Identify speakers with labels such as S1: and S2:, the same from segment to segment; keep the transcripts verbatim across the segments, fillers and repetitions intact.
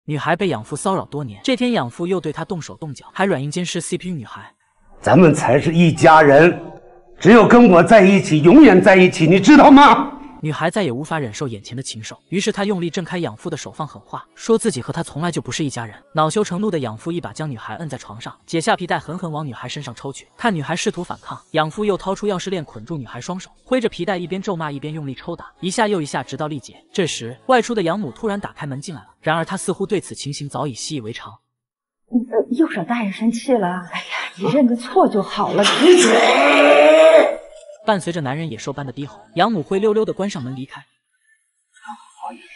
S1: 女孩被养父骚扰多年，这天养父又对她动手动脚，还软硬兼施 C P U 女孩。
S2: 咱们才是一家人，只有跟我在一起，永远在一起，你知道吗？
S1: 女孩再也无法忍受眼前的禽兽，于是她用力挣开养父的手，放狠话，说自己和他从来就不是一家人。恼羞成怒的养父一把将女孩摁在床上，解下皮带狠狠往女孩身上抽去。看女孩试图反抗，养父又掏出钥匙链捆住女孩双手，挥着皮带一边咒骂一边用力抽打，一下又一下，直到力竭。这时，外出的养母突然打开门进来了，然而她似乎对此情形早已习以为常。
S3: 呃，又惹大爷生气了。哎呀，你认个错就好了。
S2: 闭嘴！
S1: 伴随着男人野兽般的低吼，养母灰溜溜地关上门离开。
S2: 我以前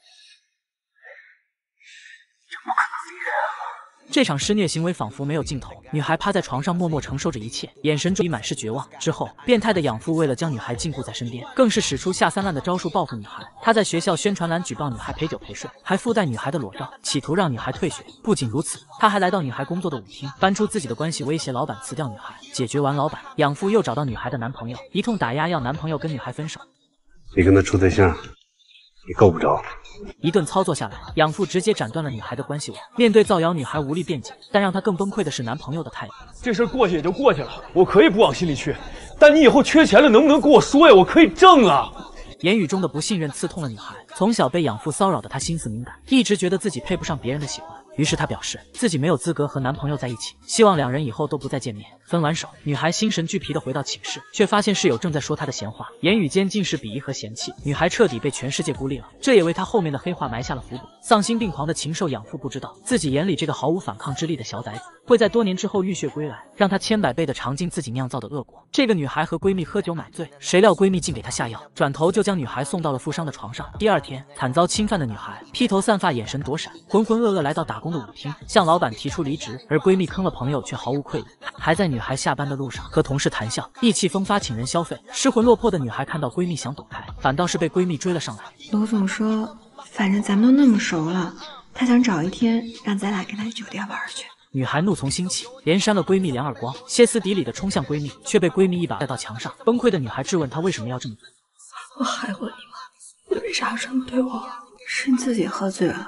S2: 这不可能离人啊！
S1: 这场施虐行为仿佛没有尽头，女孩趴在床上默默承受着一切，眼神中满是绝望。之后，变态的养父为了将女孩禁锢在身边，更是使出下三滥的招数报复女孩。他在学校宣传栏举报女孩陪酒陪睡，还附带女孩的裸照，企图让女孩退学。不仅如此，他还来到女孩工作的舞厅，搬出自己的关系威胁老板辞掉女孩。解决完老板，养父又找到女孩的男朋友，一通打压，要男朋友跟女孩分手。
S2: 你跟他处对象，你够不着。
S1: 一顿操作下来，养父直接斩断了女孩的关系网。面对造谣，女孩无力辩解，但让她更崩溃的是男朋友的态度。
S4: 这事过去也就过去了，我可以不往心里去，但你以后缺钱了，能不能跟我说呀？我可以挣啊！
S1: 言语中的不信任刺痛了女孩。从小被养父骚扰的她心思敏感，一直觉得自己配不上别人的喜欢。于是她表示自己没有资格和男朋友在一起，希望两人以后都不再见面。分完手，女孩心神俱疲地回到寝室，却发现室友正在说她的闲话，言语间尽是鄙夷和嫌弃。女孩彻底被全世界孤立了，这也为她后面的黑化埋下了伏笔。丧心病狂的禽兽养父不知道，自己眼里这个毫无反抗之力的小崽子，会在多年之后浴血归来，让她千百倍的尝尽自己酿造的恶果。这个女孩和闺蜜喝酒买醉，谁料闺蜜竟给她下药，转头就将女孩送到了富商的床上。第二天，惨遭侵犯的女孩披头散发，眼神躲闪，浑浑噩噩来到打工的舞厅，向老板提出离职。而闺蜜坑了朋友却毫无愧意，还在女孩下班的路上和同事谈笑，意气风发请人消费。失魂落魄的女孩看到闺蜜想躲开，反倒是被闺蜜追了上来。
S5: 罗总说，反正咱们都那么熟了，他想找一天让咱俩跟他去酒店玩去。
S1: 女孩怒从心起，连扇了闺蜜两耳光，歇斯底里的冲向闺蜜，却被闺蜜一把带到墙上。崩溃的女孩质问她为什么要这么做。
S5: 我害过你吗？你为啥要这么对我？是你自己喝醉了，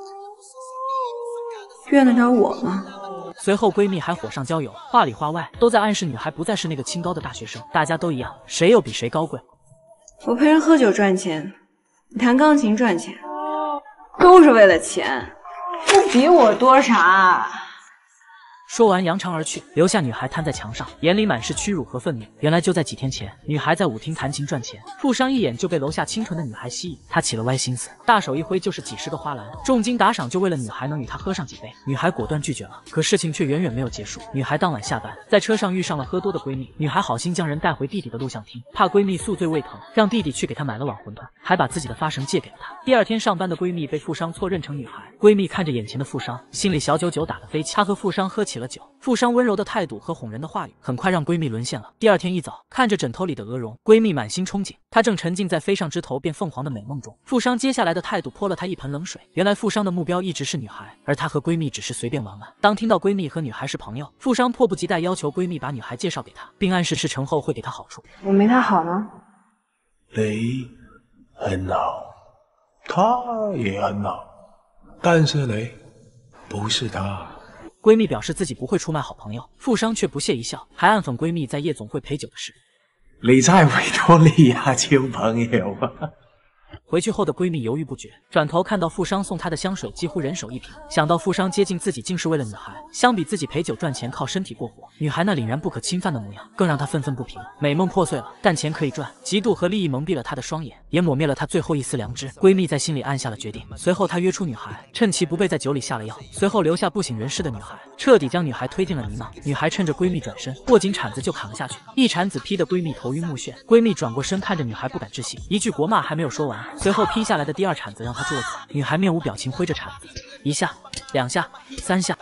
S5: 怨得着我吗？
S1: 随后闺蜜还火上浇油，话里话外都在暗示女孩不再是那个清高的大学生，大家都一样，谁又比谁高贵？
S5: 我陪人喝酒赚钱，你弹钢琴赚钱，都是为了钱，不比我多啥。
S1: 说完扬长而去，留下女孩瘫在墙上，眼里满是屈辱和愤怒。原来就在几天前，女孩在舞厅弹琴赚钱，富商一眼就被楼下清纯的女孩吸引，他起了歪心思，大手一挥就是几十个花篮，重金打赏就为了女孩能与他喝上几杯。女孩果断拒绝了，可事情却远远没有结束。女孩当晚下班，在车上遇上了喝多的闺蜜，女孩好心将人带回弟弟的录像厅，怕闺蜜宿醉胃疼，让弟弟去给她买了碗馄饨，还把自己的发绳借给了她。第二天上班的闺蜜被富商错认成女孩，闺蜜看着眼前的富商，心里小九九打得飞起。她和富商喝起了酒，富商温柔的态度和哄人的话语，很快让闺蜜沦陷了。第二天一早，看着枕头里的鹅绒，闺蜜满心憧憬，她正沉浸在飞上枝头变凤凰的美梦中。富商接下来的态度泼了她一盆冷水。原来富商的目标一直是女孩，而她和闺蜜只是随便玩玩。当听到闺蜜和女孩是朋友，富商迫不及待要求闺蜜把女孩介绍给他，并暗示事成后会给她好处。
S5: 我没他好吗？
S6: 你很好，他也很好，但是你不是他。
S1: 闺蜜表示自己不会出卖好朋友，富商却不屑一笑，还暗讽闺蜜在夜总会陪酒的事。
S6: 你真係為咗呢下交朋友啊！
S1: 回去后的闺蜜犹豫不决，转头看到富商送她的香水几乎人手一瓶，想到富商接近自己竟是为了女孩，相比自己陪酒赚钱靠身体过活，女孩那凛然不可侵犯的模样更让她愤愤不平。美梦破碎了，但钱可以赚，嫉妒和利益蒙蔽了她的双眼，也抹灭了她最后一丝良知。闺蜜在心里暗下了决定，随后她约出女孩，趁其不备在酒里下了药，随后留下不省人事的女孩，彻底将女孩推进了泥淖。女孩趁着闺蜜转身，握紧铲子就砍了下去，一铲子劈得闺蜜头晕目眩。闺蜜转过身看着女孩不敢置信，一句国骂还没有说完，随后劈下来的第二铲子让她坐住。女孩面无表情挥着铲子，一下两下三下，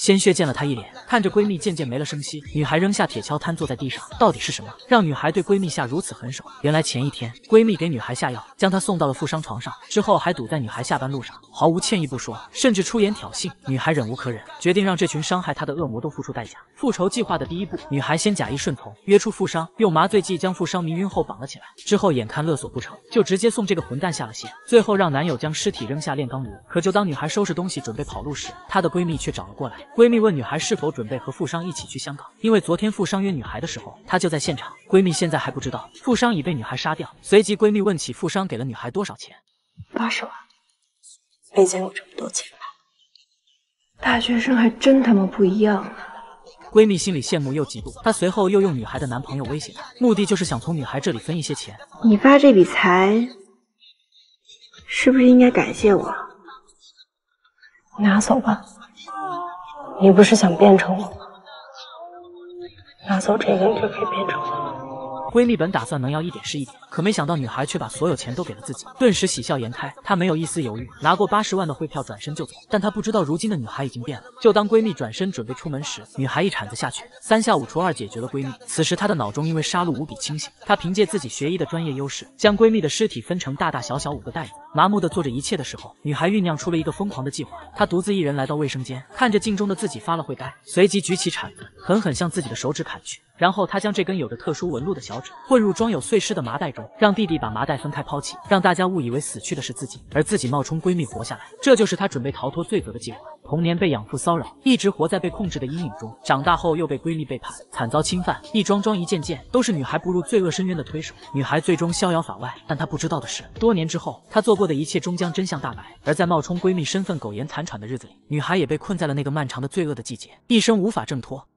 S1: 鲜血溅了她一脸。看着闺蜜渐渐没了声息，女孩扔下铁锹瘫坐在地上。到底是什么让女孩对闺蜜下如此狠手？原来前一天闺蜜给女孩下药，将她送到了负伤床上，之后还堵在女孩下班路上，毫无歉意不说，甚至出言挑衅。女孩忍无可忍，决定让这群伤害她的恶魔都付出代价。复仇计划的第一步，女孩先假意顺从，约出富商，用麻醉剂将富商迷晕后绑了起来。之后眼看勒索不成，就直接送这个混蛋下了线。最后让男友将尸体扔下炼钢炉。可就当女孩收拾东西准备跑路时，她的闺蜜却找了过来。闺蜜问女孩是否准备和富商一起去香港，因为昨天富商约女孩的时候，她就在现场。闺蜜现在还不知道富商已被女孩杀掉。随即闺蜜问起富商给了女孩多少钱，
S7: 八十万，没见过这么多钱吧？大学生还真他妈不一样啊！
S1: 闺蜜心里羡慕又嫉妒，她随后又用女孩的男朋友威胁她，目的就是想从女孩这里分一些钱。
S7: 你发这笔财，是不是应该感谢我？拿走吧，你不是想变成我吗？拿走这个，你就可以变成我了。
S1: 闺蜜本打算能要一点是一点，可没想到女孩却把所有钱都给了自己，顿时喜笑颜开。她没有一丝犹豫，拿过八十万的汇票转身就走。但她不知道如今的女孩已经变了。就当闺蜜转身准备出门时，女孩一铲子下去，三下五除二解决了闺蜜。此时她的脑中因为杀戮无比清醒，她凭借自己学医的专业优势，将闺蜜的尸体分成大大小小五个袋子。麻木的做着一切的时候，女孩酝酿出了一个疯狂的计划。她独自一人来到卫生间，看着镜中的自己发了会呆，随即举起铲子，狠狠向自己的手指砍去。然后她将这根有着特殊纹路的小指混入装有碎尸的麻袋中，让弟弟把麻袋分开抛弃，让大家误以为死去的是自己，而自己冒充闺蜜活下来。这就是她准备逃脱罪责的计划。童年被养父骚扰，一直活在被控制的阴影中，长大后又被闺蜜背叛，惨遭侵犯，一桩桩一件件都是女孩步入罪恶深渊的推手。女孩最终逍遥法外，但她不知道的是，多年之后，她做过的一切终将真相大白。而在冒充闺蜜身份苟延残喘的日子里，女孩也被困在了那个漫长的罪恶的季节，一生无法挣脱。